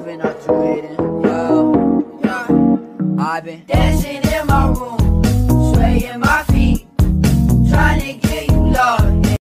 moving, alternating, yo, yeah. I've been dancing in my room, swaying my feet.